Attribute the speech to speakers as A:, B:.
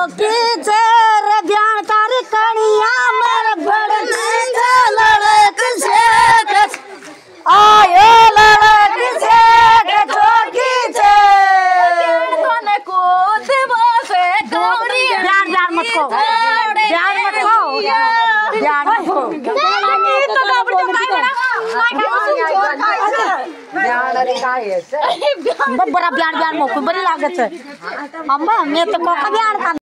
A: चौकी चेर ब्यान तारी कणिया मेरे बड़े लड़क से आयो लड़क से चौकी चेर कोने को देवो से गौरी ब्यान ब्यान मत को ब्यान मत को ब्यान मत को तो डबल तो ब्यान रे काय है बड़ा ब्यान ब्यान मत को बड़ी लागत है अम्मा मैं तो को ब्यान